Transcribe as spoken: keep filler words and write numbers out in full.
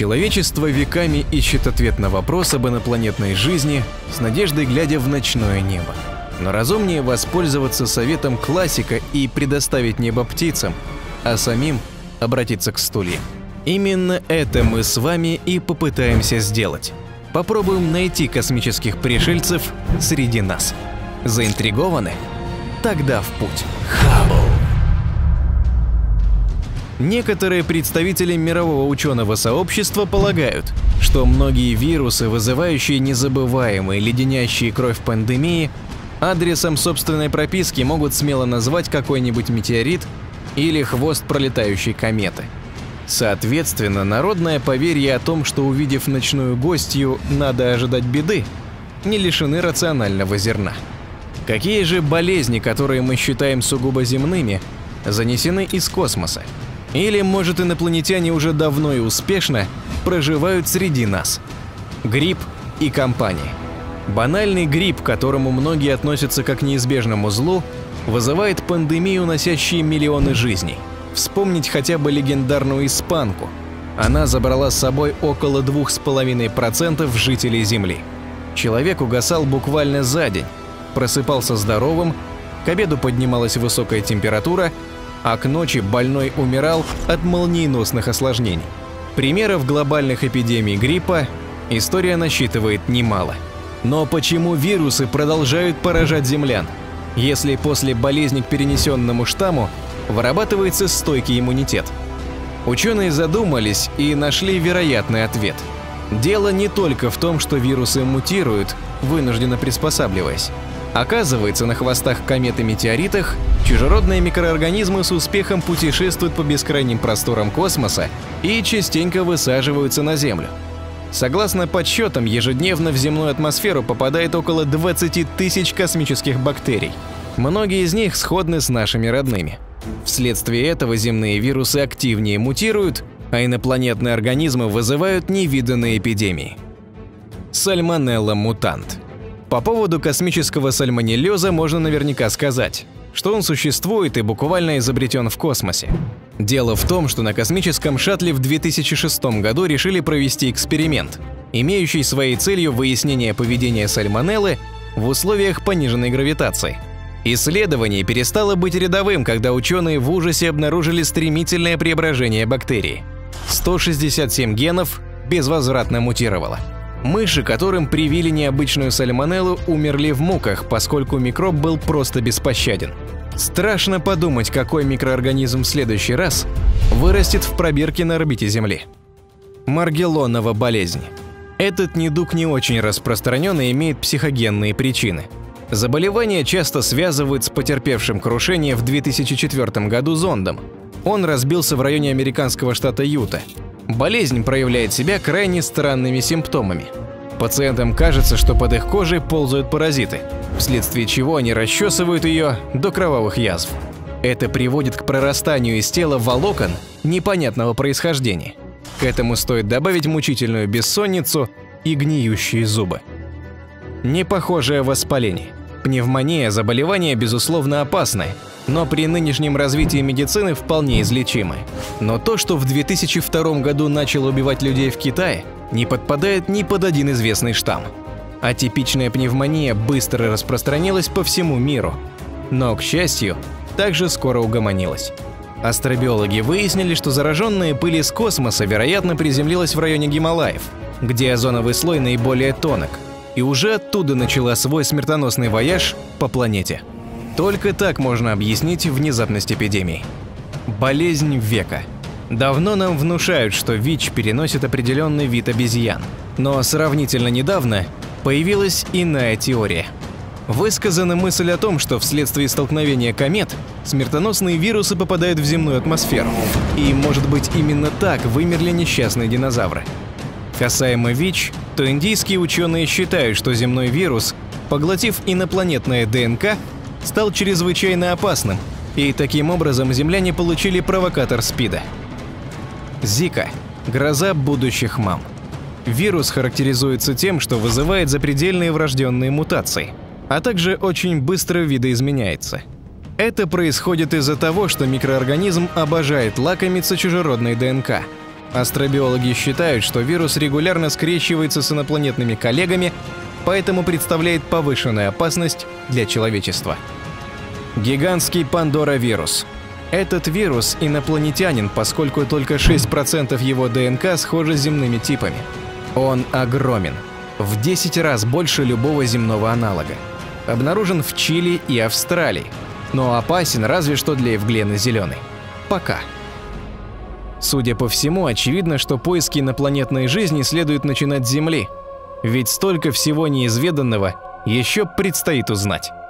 Человечество веками ищет ответ на вопрос об инопланетной жизни, с надеждой глядя в ночное небо. Но разумнее воспользоваться советом классика и предоставить небо птицам, а самим обратиться к стульям. Именно это мы с вами и попытаемся сделать. Попробуем найти космических пришельцев среди нас. Заинтригованы? Тогда в путь. Хаббл. Некоторые представители мирового ученого сообщества полагают, что многие вирусы, вызывающие незабываемые леденящие кровь пандемии, адресом собственной прописки могут смело назвать какой-нибудь метеорит или хвост пролетающей кометы. Соответственно, народное поверье о том, что, увидев ночную гостью, надо ожидать беды, не лишены рационального зерна. Какие же болезни, которые мы считаем сугубо земными, занесены из космоса? Или, может, инопланетяне уже давно и успешно проживают среди нас? Грипп и компания. Банальный грипп, к которому многие относятся как к неизбежному злу, вызывает пандемию, носящую миллионы жизней. Вспомнить хотя бы легендарную испанку. Она забрала с собой около двух с половиной процентов жителей Земли. Человек угасал буквально за день, просыпался здоровым, к обеду поднималась высокая температура, а к ночи больной умирал от молниеносных осложнений. Примеров глобальных эпидемий гриппа история насчитывает немало. Но почему вирусы продолжают поражать землян, если после болезни к перенесенному штамму вырабатывается стойкий иммунитет? Ученые задумались и нашли вероятный ответ. Дело не только в том, что вирусы мутируют, вынужденно приспосабливаясь. Оказывается, на хвостах комет и метеоритах чужеродные микроорганизмы с успехом путешествуют по бескрайним просторам космоса и частенько высаживаются на Землю. Согласно подсчетам, ежедневно в земную атмосферу попадает около двадцати тысяч космических бактерий. Многие из них сходны с нашими родными. Вследствие этого земные вирусы активнее мутируют, а инопланетные организмы вызывают невиданные эпидемии. Сальмонелла-мутант. По поводу космического сальмонеллеза можно наверняка сказать, что он существует и буквально изобретен в космосе. Дело в том, что на космическом шаттле в две тысячи шестом году решили провести эксперимент, имеющий своей целью выяснение поведения сальмонеллы в условиях пониженной гравитации. Исследование перестало быть рядовым, когда ученые в ужасе обнаружили стремительное преображение бактерии. сто шестьдесят семь генов безвозвратно мутировало. Мыши, которым привили необычную сальмонеллу, умерли в муках, поскольку микроб был просто беспощаден. Страшно подумать, какой микроорганизм в следующий раз вырастет в пробирке на орбите Земли. Маргеллонова болезнь. Этот недуг не очень распространен и имеет психогенные причины. Заболевание часто связывают с потерпевшим крушение в две тысячи четвёртом году зондом. Он разбился в районе американского штата Юта. Болезнь проявляет себя крайне странными симптомами. Пациентам кажется, что под их кожей ползают паразиты, вследствие чего они расчесывают ее до кровавых язв. Это приводит к прорастанию из тела волокон непонятного происхождения. К этому стоит добавить мучительную бессонницу и гниющие зубы. Непохожее воспаление. Пневмония – заболевание, безусловно, опасное, но при нынешнем развитии медицины вполне излечимое. Но то, что в две тысячи втором году начало убивать людей в Китае, не подпадает ни под один известный штамм. Атипичная пневмония быстро распространилась по всему миру, но, к счастью, также скоро угомонилась. Астробиологи выяснили, что зараженная пыль из космоса, вероятно, приземлилась в районе Гималаев, где озоновый слой наиболее тонок, и уже оттуда начала свой смертоносный вояж по планете. Только так можно объяснить внезапность эпидемии. Болезнь века. Давно нам внушают, что ВИЧ переносит определенный вид обезьян. Но сравнительно недавно появилась иная теория. Высказана мысль о том, что вследствие столкновения комет смертоносные вирусы попадают в земную атмосферу. И, может быть, именно так вымерли несчастные динозавры. Касаемо ВИЧ, то индийские ученые считают, что земной вирус, поглотив инопланетное ДНК, стал чрезвычайно опасным, и таким образом земляне получили провокатор СПИДа. Зика – гроза будущих мам. Вирус характеризуется тем, что вызывает запредельные врожденные мутации, а также очень быстро видоизменяется. Это происходит из-за того, что микроорганизм обожает лакомиться чужеродной ДНК. Астробиологи считают, что вирус регулярно скрещивается с инопланетными коллегами, поэтому представляет повышенную опасность для человечества. Гигантский пандоровирус. Этот вирус инопланетянин, поскольку только шесть процентов его ДНК схожи с земными типами. Он огромен, в десять раз больше любого земного аналога. Обнаружен в Чили и Австралии, но опасен разве что для Евглены Зеленой. Пока. Судя по всему, очевидно, что поиски инопланетной жизни следует начинать с Земли, ведь столько всего неизведанного еще предстоит узнать.